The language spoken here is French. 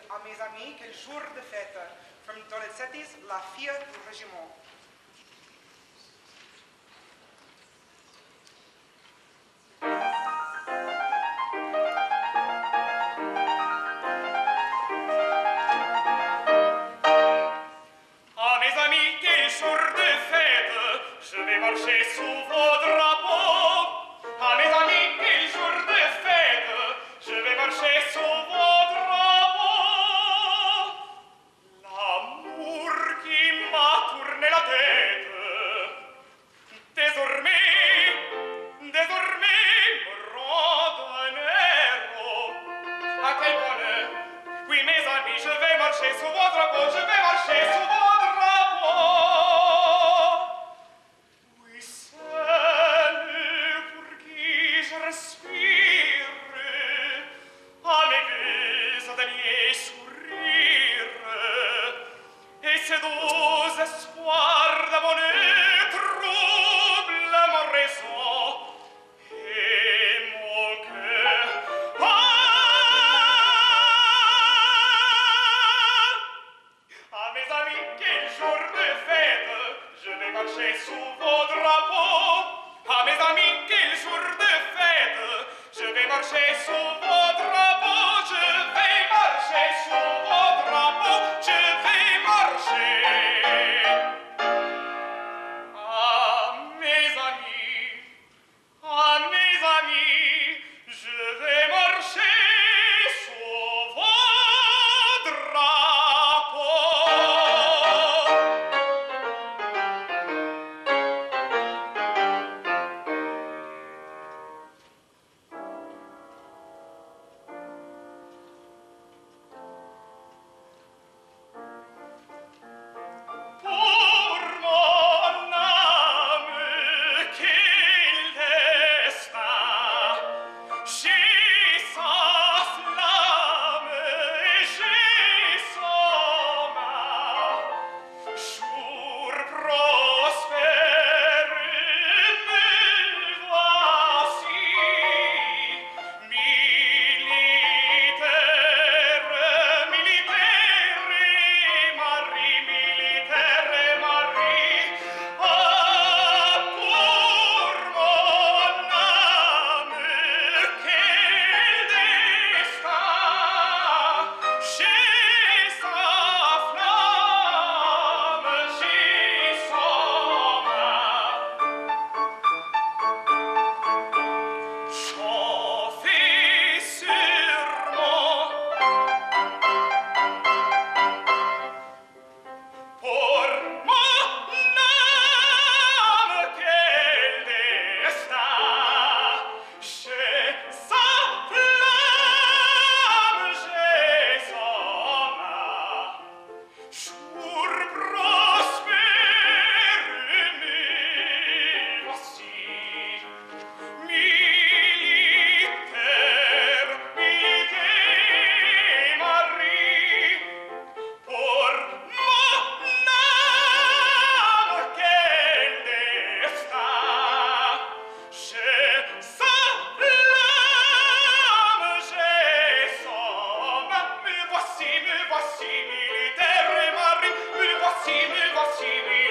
à mes amis quel jour de fête. From Donizetti's La Fille du Régiment. Ah, mes amis, quel jour de fête, je vais marcher sous vos drapeaux. Ah, mes amis, quel jour de fête, je vais marcher sous vos drapeaux. L'amour qui m'a tourné la tête, désormais me rend un héros. Ah, quel bonheur! Oui, mes amis, je vais marcher sous vos drapeaux, je vais marcher sous vos drapeaux. Oui, celle pour qui je respire, à mes vues ateliers sourire, et ces doux espoirs d'abonner troublent mon raison et mon cœur. Ah, mes amis, quel jour de fête, je vais marcher sous vos drapeaux. Ah, mes amis, quel jour de fête, je vais marcher sous vos drapeaux. Je vais marcher sous vos drapeaux, je vais marcher. Ah, mes amis, je vais marcher sous vos drapeaux. Pour mon âme, quel destin! J'ai sa flamme et j'ai son main. Jour prospère, me voici, militaire et mari. Ah, pour mon âme, quel destin! J'ai sa flamme, j'ai son main. J'en fais sûrement pour mon âme, quel destin! J'ai sa flamme, j'ai son main. Jour prospère, me voici, militaire et mari. Pour mon âme, quel destin! J'ai sa flamme, j'ai son main. Me voici, militaire et mari. Me voici, militaire